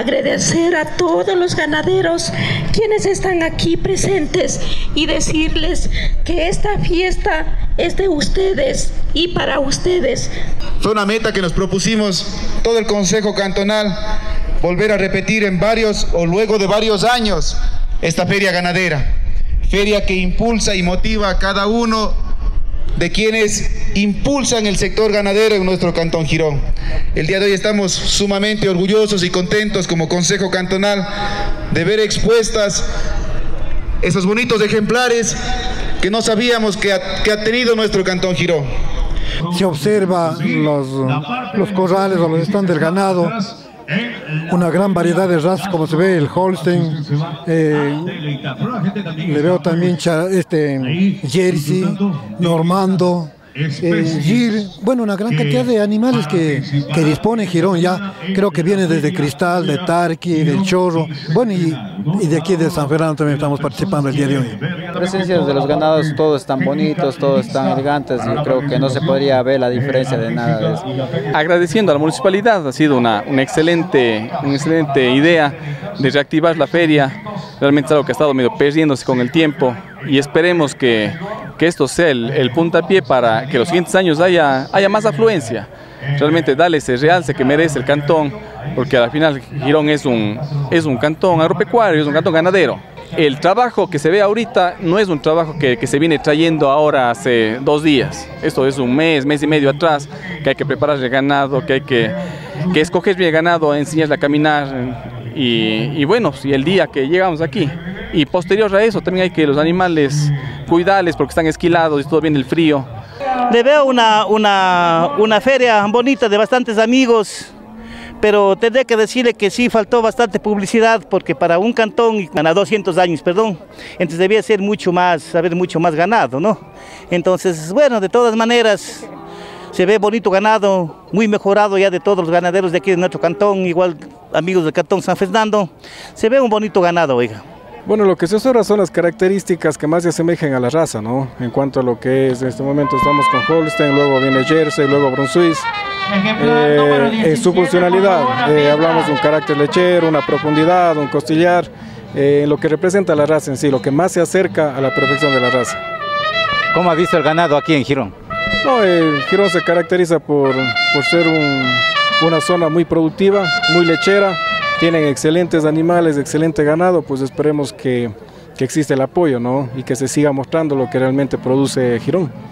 agradecer a todos los ganaderos quienes están aquí presentes y decirles que esta fiesta es de ustedes y para ustedes. Fue una meta que nos propusimos todo el Consejo Cantonal, volver a repetir luego de varios años esta feria ganadera, feria que impulsa y motiva a cada uno de quienes impulsan el sector ganadero en nuestro Cantón Girón. El día de hoy estamos sumamente orgullosos y contentos como Consejo Cantonal de ver expuestas esos bonitos ejemplares que no sabíamos que ha tenido nuestro Cantón Girón. Se observa los corrales o los stands del ganado, una gran variedad de razas, como se ve el Holstein, le veo también Jersey, Normando, Gir, bueno, una gran cantidad de animales que dispone Girón ya, creo que viene desde Cristal, de Tarqui, del Chorro, bueno, y de aquí de San Fernando también estamos participando el día de hoy. La presencia de los ganados, todos están bonitos, todos están elegantes, yo creo que no se podría ver la diferencia de nada de eso. Agradeciendo a la municipalidad, ha sido una excelente idea de reactivar la feria, realmente es algo que ha estado medio perdiéndose con el tiempo y esperemos que esto sea el puntapié para que los siguientes años haya más afluencia, realmente darle ese realce que merece el cantón, porque al final Girón es un cantón agropecuario, es un cantón ganadero. El trabajo que se ve ahorita no es un trabajo que se viene trayendo ahora hace 2 días, esto es un mes y medio atrás, que hay que preparar el ganado, que hay que escoger bien el ganado, enseñarle a caminar y bueno, si el día que llegamos aquí y posterior a eso también hay que los animales cuidarles porque están esquilados y todo viene el frío. Le veo una feria bonita de bastantes amigos, pero tendré que decirle que sí faltó bastante publicidad porque para un cantón, a 200 años, perdón, entonces debía ser haber mucho más ganado, ¿no? Entonces, bueno, de todas maneras, se ve bonito ganado, muy mejorado ya de todos los ganaderos de aquí de nuestro cantón, igual amigos del Cantón San Fernando, se ve un bonito ganado, oiga. Bueno, lo que se observa son las características que más se asemejan a la raza, ¿no? En cuanto a lo que es, en este momento estamos con Holstein, luego viene Jersey, luego Brunswick. En su funcionalidad, hablamos de un carácter lechero, una profundidad, un costillar, en lo que representa la raza en sí, lo que más se acerca a la perfección de la raza. ¿Cómo ha visto el ganado aquí en Girón? No, Girón se caracteriza por ser una zona muy productiva, muy lechera, tienen excelentes animales, excelente ganado, pues esperemos que existe el apoyo, ¿no? Y que se siga mostrando lo que realmente produce Girón.